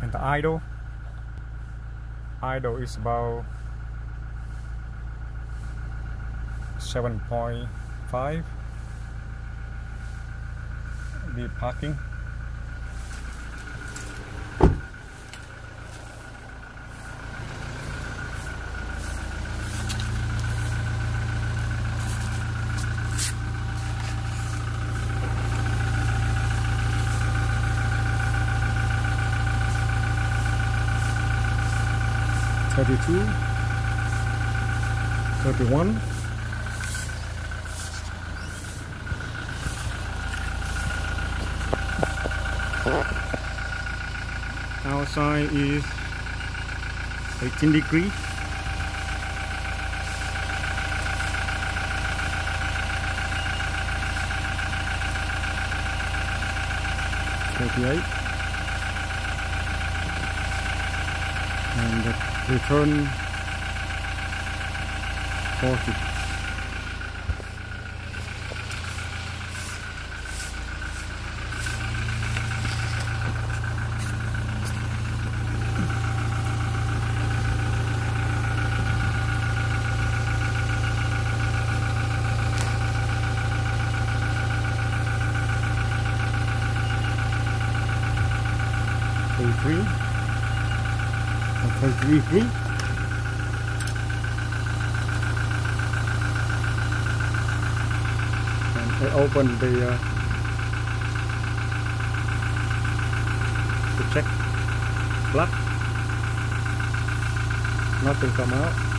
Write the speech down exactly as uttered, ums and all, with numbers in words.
and the idle idle is about seven point five. The parking thirty-two, thirty-one, outside is eighteen degrees. thirty-eight, and the return forty. thirty-three, thirty-three, and I open the uh, to check plug, nothing come out.